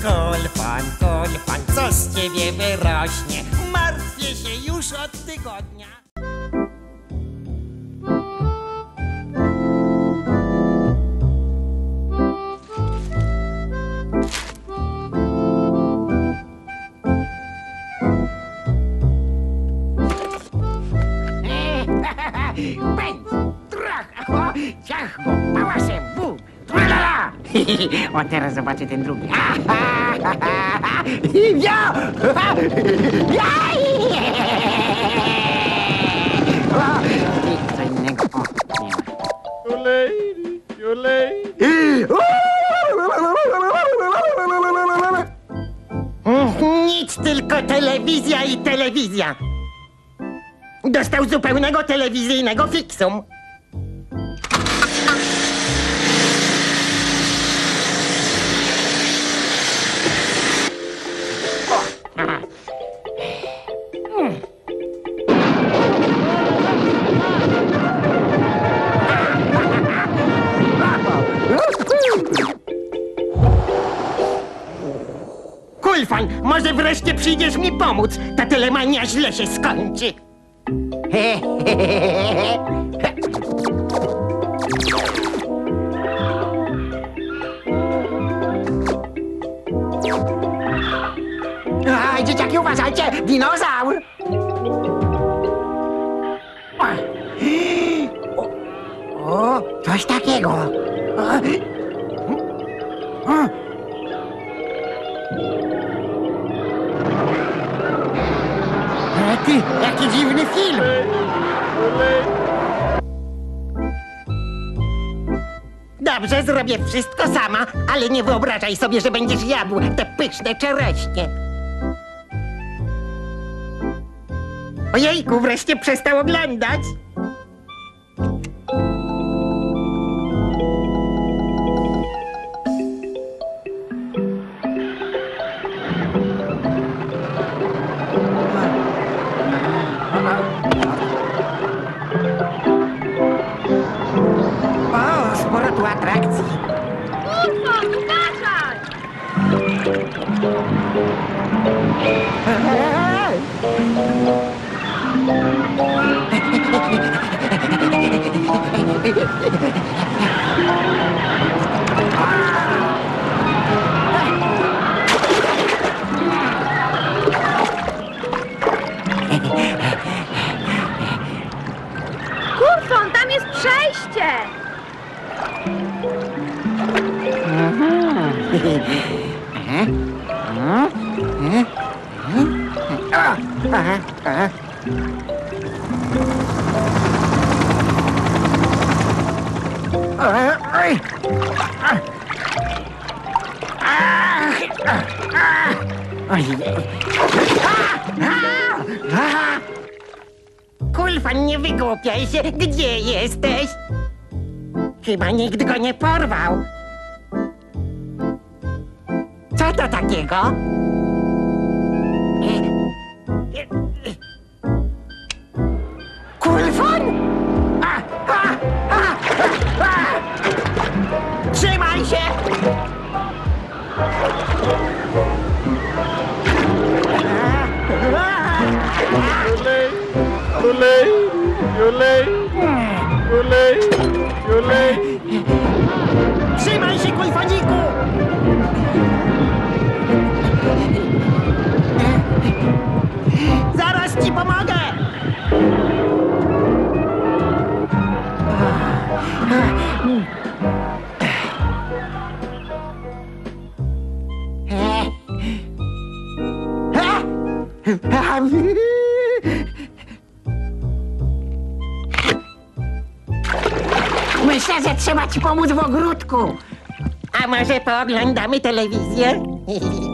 Kulfan, co z ciebie wyrośnie? Martwię się już od tygodnia. Pędź, trach, ciach go, pałasem, bu, tralala. O, teraz zobaczę ten drugi. Ja! Co innego, o, nie ma. You lady, you lady. Nic, tylko telewizja i telewizja. Dostał zupełnego telewizyjnego fiksum. Kulfan, może wreszcie przyjdziesz mi pomóc? Ta telemania źle się skończy. Aj, dzieciaki, uważajcie, dinozaur! O, coś takiego. Jaki dziwny film! Dobrze, zrobię wszystko sama, ale nie wyobrażaj sobie, że będziesz jadł te pyszne czereśnie. Ojejku, wreszcie przestał oglądać. O, sporo tu atrakcji. Kulfan, uważaj! Kulfan, tam jest przejście! Kulfan, nie wygłupiaj się, gdzie jesteś? Chyba nikt go nie porwał. Co to takiego? Kulfan? Trzymaj się! You lady, you lady, you lady, you lady. Trzymaj się, Kulfaniku! Zaraz ci pomogę! Myślę, że trzeba ci pomóc w ogródku. A może pooglądamy telewizję?